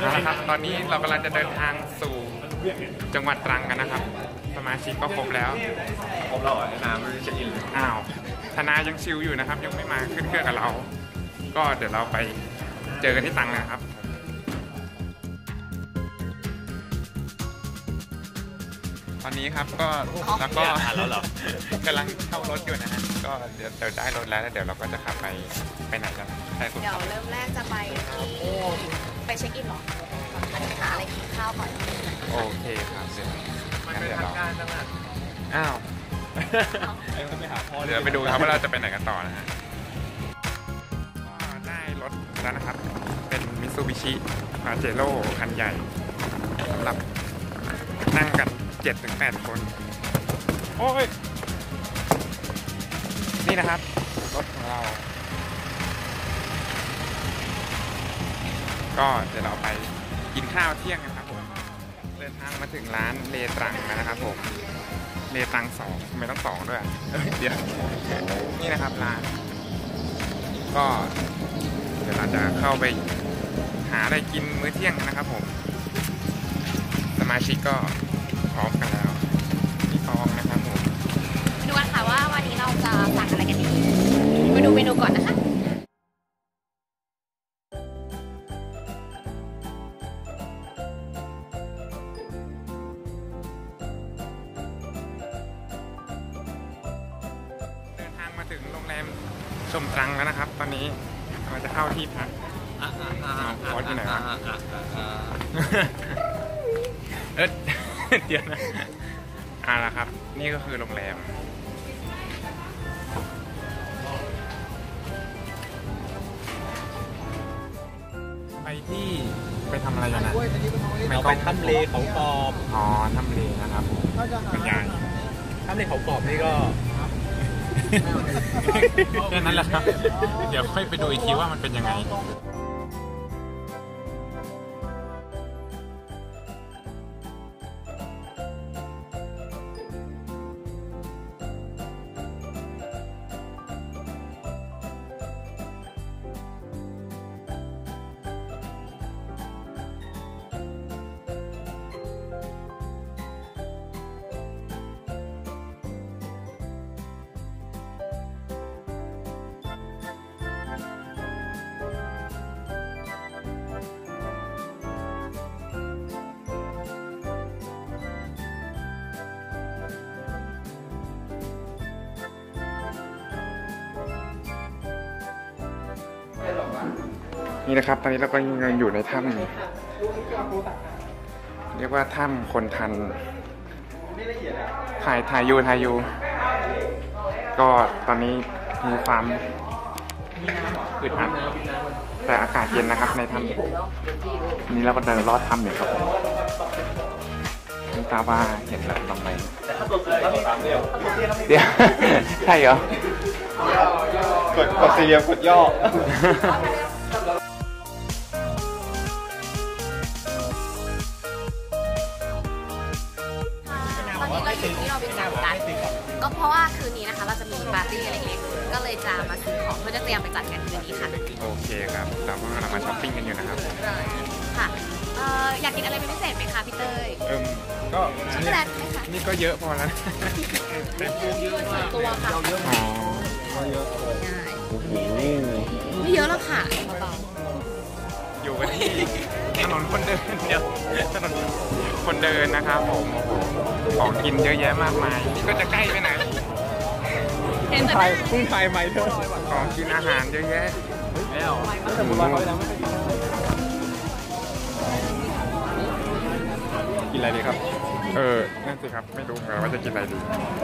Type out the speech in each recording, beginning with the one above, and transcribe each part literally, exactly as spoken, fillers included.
เอาละครับตอนนี้เรากำลังจะเดินทางสู่จังหวัดตรังกันนะครับสมาชิกก็ครบแล้วครบแล้วไอ้น้ำไม่ได้เช็คอินเลยอ้าวธนายังชิลอยู่นะครับยังไม่มาขึ้นเครื่องกับเราก็เดี๋ยวเราไปเจอกันที่ตรังนะครับตอนนี้ครับก็แล้วก็แล้วเหรอกำลังเข้ารถอยู่นะฮะก็เดี๋ยวเดี๋ยวได้รถแล้วแล้วเดี๋ยวเราก็จะขับไปไปไหนกันเดี๋ยวเริ่มแรกจะไปที่ไปเช็คอินหรออันนี้หาอะไรกินข้าวก่อนโอเคครับเดี๋ยวงั้นเดี๋ยวเราอ้าวเดี๋ยวไปดูครับว่าเราจะไปไหนกันต่อนะฮะก็ได้รถแล้วนะครับเป็นมิตซูบิชิปาเจโร่คันใหญ่สำหรับนั่งกัน เจ็ดถึงแปด คนโอ้ยนี่นะครับรถของเราก็เดี๋ยวเราไปกินข้าวเที่ยงกันครับผมเดินทางมาถึงร้านเลตรังแล้วนะครับผมเลตรังสองไม่ต้องสองด้วยเดี๋ยวนี่นะครับร้านก็เดี๋ยวเราจะเข้าไปหาอะไรกินมื้อเที่ยงกันนะครับผมสมาชิกก็พร้อมกันแล้วพี่ทองนะครับผมมาดูกันค่ะว่าวันนี้เราจะสั่งอะไรกันดีมาดูเมนูก่อนนะคะเดินทางมาถึงโรงแรมชมตรังแล้วนะครับตอนนี้เราจะเข้าที่พักพอที่ไหนวะเอ๊ะเดี๋ยวนะอ่าละครับนี่ก็คือโรงแรมไปที่ไปทำอะไรกันนะเราไปถ้ำเลเขากรอบอ๋อถ้ำเลนะครับเป็นยังถ้ำเลเขากรอบนี่ก็แค่นั้นแหละครับเดี๋ยวค่อยไปดูอีกทีว่ามันเป็นยังไงนี่นะครับตอนนี้เราก็ยังอยู่ในถ้ำเรียกว่าถ้ำคนทันถ่ายถ่ายยูถ่ายยูก็ตอนนี้มีความอึดอัดแต่อากาศเย็นนะครับในถ้ำนี้เราก็เดินลอดถ้ำอยู่ครับไม่ทราบว่าเห็นแล้วตรงไหนเดี๋ยวใช่เหรอกดกดสี่เหลี่ยมกดย่อที่เราไปสั่งกันก็เพราะว่าคืนนี้นะคะเราจะมีปาร์ตี้เล็กๆก็เลยจะมาซื้อของเพื่อจะเตรียมไปจัดกันคืนนี้ค่ะโอเคครับเราก็กำลังมาช้อปปิ้งกันอยู่นะครับค่ะเอ่ออยากกินอะไรเป็นพิเศษไหมคะพี่เต้ยเอิ่มก็ช็อกโกแลตไหมคะนี่ก็เยอะพอแล้วแต่พวกเยอะมากตัวค่ะอ๋อเยอะโอ้โหไม่เยอะแล้วค่ะอยู่กันที่ถนนคนเดินเดียวถนนคนเดินนะครับผมของกินเยอะแยะมากมายนี่ก็จะใกล้ไปไหนเห็นแต่ไทยพุ่งไทยใหม่เถอะของกินอาหารเยอะแยะแล้วแต่บุญรอดเขายังไม่ได้กินอะไรดีครับเออนั่นสิครับไม่รู้เหมือนกันว่าจะกินอะไรดี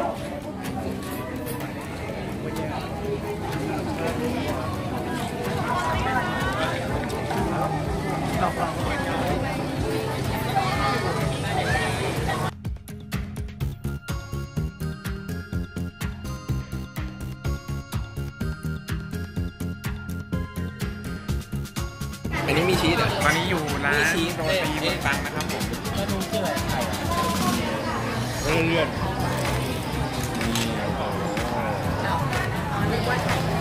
อันนี้มีชีสเหรอตอนนี้อยู่ร้านโรตีเมืองตรังนะครับผมเลื่อน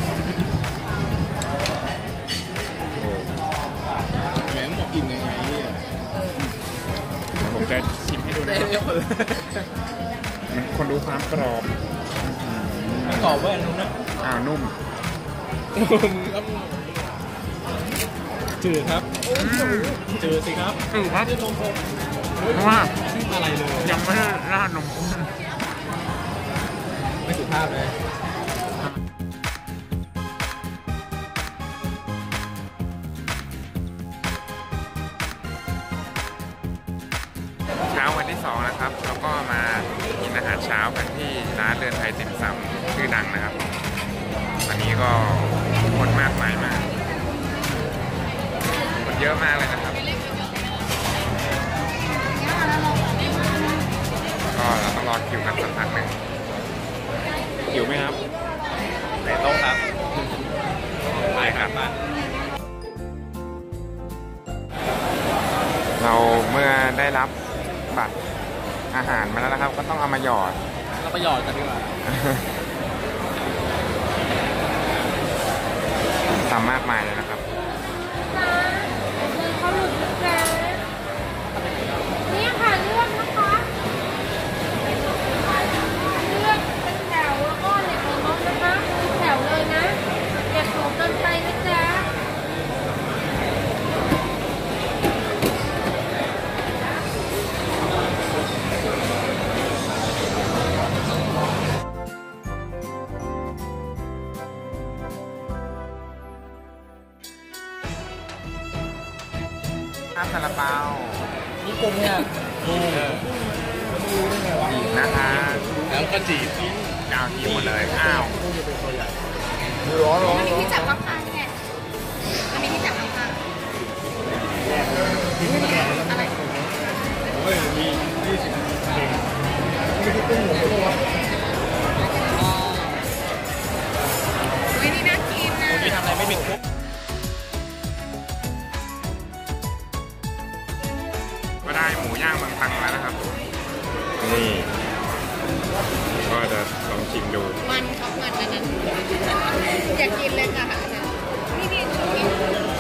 แหมหมกกินยังไงเนี่ยคนดูความกรอบกรอบเว้ยนุ่มนะอ้าวนุ่มจืดครับจืดสิครับอือครับนี่นมผมเพราะว่าอะไรเลยยังไม่ได้ราดนมข้นไม่สุภาพเลยเช้าวันที่สองนะครับแล้วก็มากินอาหารเช้ากันที่ร้านเรือนไทยติ่มซำชื่อดังนะครับวันนี้ก็คนมากมายมากคนเยอะมากเลยนะครับก็เราต้องรอคิวกันสักพักหนึ่งหิวไหมครับไหนโต๊ะครับไปครับเราเมื่อได้รับบัตรอาหารมาแล้วนะครับ ก็ต้องเอามาหยอดเราไปหยอดกันดีกว่าทำมากมายเลยนะครับเขาหลุดแล้วนี่ค่ะเลือกนะคะเลือกเป็นแถวแล้วก็เหน็บของน้องนะคะเป็นแถวเลยนะเก็บของเกินไปนะจ๊ะข้าวซาลาเปานี่กลมเนี่ยโอ้โหดูได้ไงวะอีกนะคะแล้วก็จีบเก้าทีหมดเลย อ้าวร้อนร้อนอันนี้ที่จับข้างๆไงอันนี้ที่จับข้างๆอะไรเฮ้ยมียี่สิบเองวินี่น่ากินนะมีทำอะไรไม่มีคุกก็ได้หมูย่างเมืองตรังแล้วนะครับ นี่ ก็จะลองชิมดูมันเขามันอันนั้นอยากกินเลยค่ะอันนั้นนี่นี่ชูกิน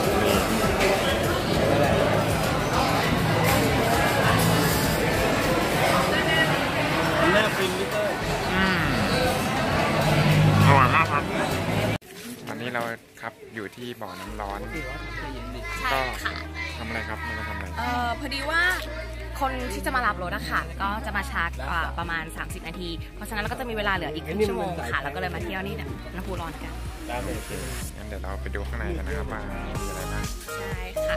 หน้าฟินมิเตอร์อืมอร่อยมากครับ ตอนนี้เราครับอยู่ที่บ่อน้ำร้อนใช่ค่ะทำอะไรครับมันมาทำอะไรเอ่อพอดีว่าคนที่จะมารับรถอะค่ะก็จะมาช้ากว่าประมาณ สามสิบ นาที เพราะฉะนั้นเราก็จะมีเวลาเหลืออีกครึ่งชั่วโมงค่ะแล้วก็เลยมาเที่ยวนี่เนี่ยน้ำพุร้อนกันได้เลยสิงั้นเดี๋ยวเราไปดูข้างในกันนะครับว่ามีอะไรบ้างใช่ค่ะ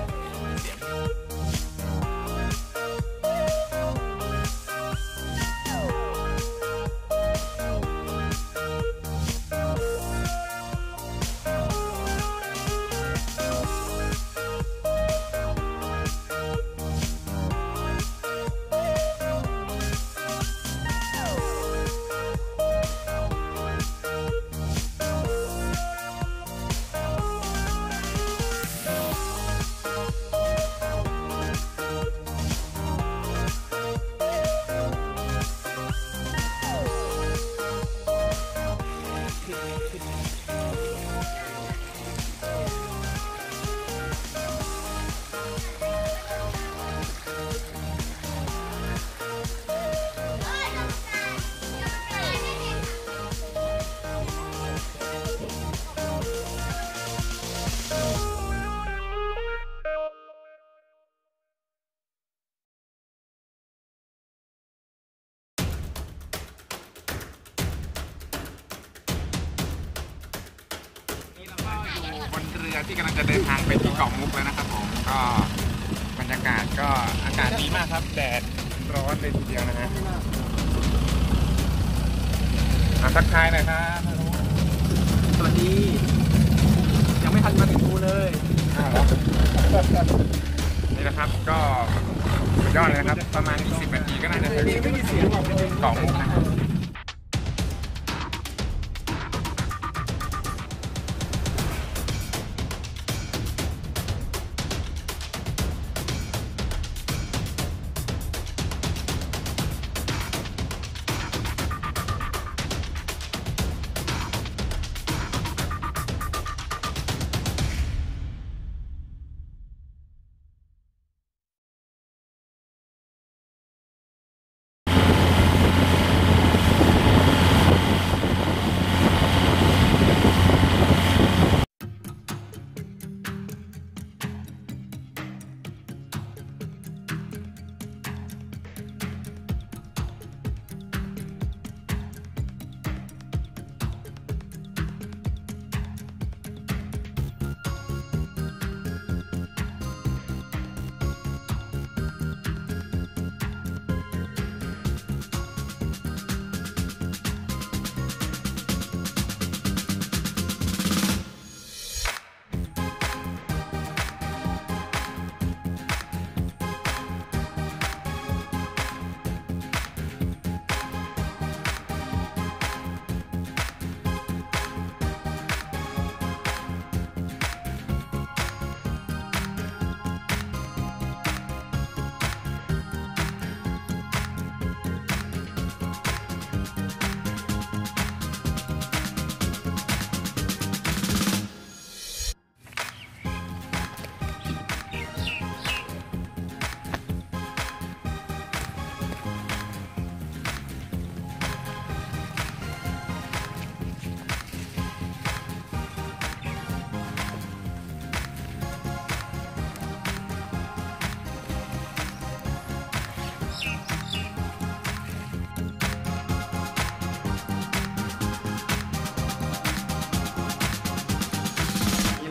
บนเรือที่กำลังจะเดินทางไปที่เกาะมุกแล้วนะครับผมก็บรรยากาศก็อากาศดีมากครับแดดร้อนเลยทีเดียวนะฮะอ่ะทักทายหน่อยครับสวัสดี ยังไม่ทันมาถึงกูเลยอ้าวนี่นะครับก็สุดยอดเลยนะครับประมาณอีกสิบนาทีก็น่าจะถึงเกาะมุกนะครับ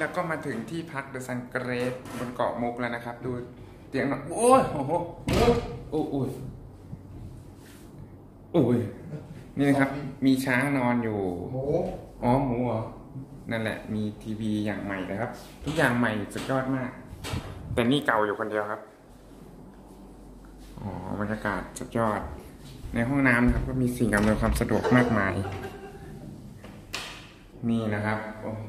เราก็มาถึงที่พักเดอะซันเกรดบนเกาะมุกแล้วนะครับ ดูเตียงนอนโอ้ยโอ้โหโอ้โอ้ยโอ้ยนี่นะครับมีช้างนอนอยู่อ๋อหมูเหรอนั่นแหละมีทีวีอย่างใหม่นะครับ ทุกอย่างใหม่สุดยอดมาก แต่นี่เก่าอยู่คนเดียวครับอ๋อบรรยากาศสุดยอดในห้องน้ำนะครับก็มีสิ่งอำนวยความสะดวกมากมายนี่นะครับโอ้โห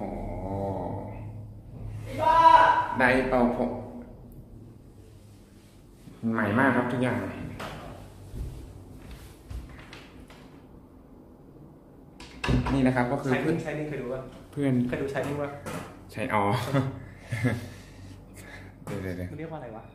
ได้เป่าผมใหม่มากครับทุกอย่างนี่นะครับก็คือใช้เพื่อนใช้นี่เคยดูป่ะเพื่อนเคยดูใช้นี่ป่ะใช่อ๋อ เดี๋ยวเดี๋ยวเดี๋ยวมันเรียกว่าอะไรวะ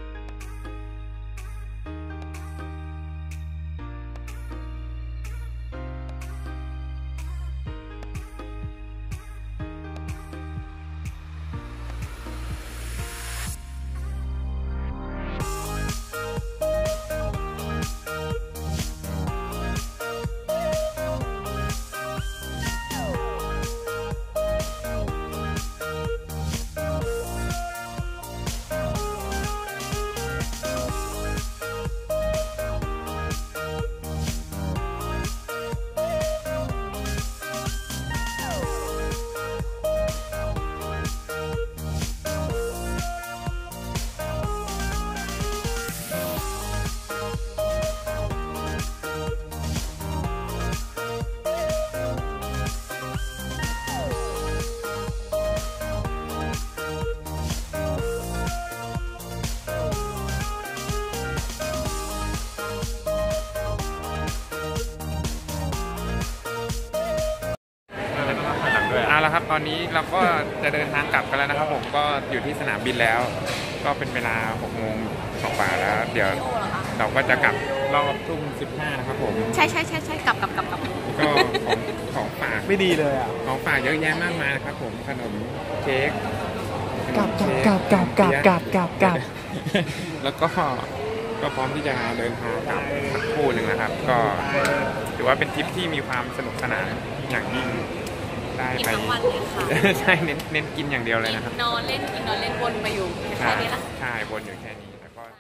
เอาละครับตอนนี้เราก็จะเดินทางกลับกันแล้วนะครับผมก็อยู่ที่สนามบินแล้ว ก็เป็นเวลาหกโมงกว่าแล้วเดี๋ยวเราก็จะกลับรอบทุ่มสิบห้านะครับผมใช่ใช่ใช่ใช่กลับกลับกลับกลับก็ของของฝากไม่ดีเลยอ่ะของฝากเยอะแยะมากมายนะครับผมขนมเค้กกลับกลับกลับกลับกลับกลับกลับแล้วก็ก็พร้อมที่จะเดินทางกลับสักคู่หนึ่งนะครับ ก็ถือว่าเป็นทริปที่มีความสนุกสนานอย่างยิ่งได้กินไปทั้งวันเลยค่ะใช่เน้นเน้นกินอย่างเดียวเลยนะครับนอนเล่นกินนอนเล่นวนมาอยู่แค่นี้ละใช่บนอยู่แค่นี้แล้วก็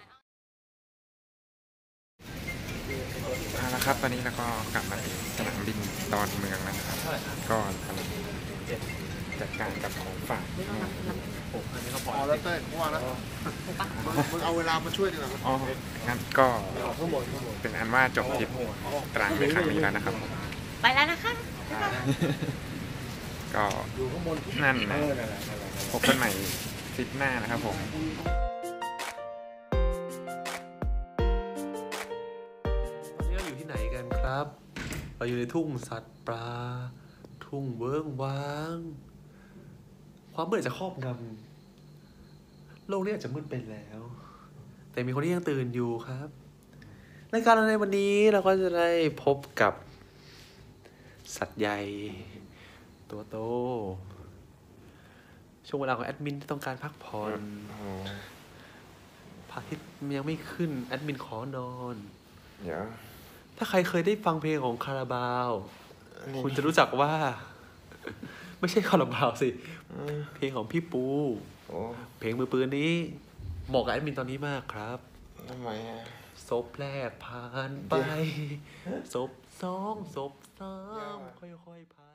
เอาละครับตอนนี้เราก็กลับมาถึงสนามบินดอนเมืองแล้วนะครับก็กำลังจัดการกับของฝากพอแล้วเต้ยเมื่อวานแล้วมึงเอาเวลามาช่วยดีกว่าอ๋องั้นก็เป็นอันว่าจบทริปตรังในครั้งนี้แล้วนะครับไปแล้วนะคะก็นั่นนะพบกันใหม่ทริปหน้านะครับผมตอนนี้เราอยู่ที่ไหนกันครับ เราอยู่ในทุ่งสัตว์ปลา ทุ่งเวิ้งว้าง ความมืดจะครอบงำโลกนี้อาจจะมืดไปแล้ว แต่มีคนที่ยังตื่นอยู่ครับรายการเราในวันนี้เราก็จะได้พบกับสัตว์ใหญ่ตัวโตช่วงเวลาของแอดมินที่ต้องการพักผ่อนพระอาทิตย์ยังไม่ขึ้นแอดมินขอนอนเดี๋ยวถ้าใครเคยได้ฟังเพลงของคาราบาว คุณจะรู้จักว่า ไม่ใช่คาราบาวสิ เพลงของพี่ปูโอ้เพลงมือปืนนี้เหมาะกับแอดมินตอนนี้มากครับทำไมอ่ะศพแรกผ่านไปศพสองศพสามค่อยๆผ่าน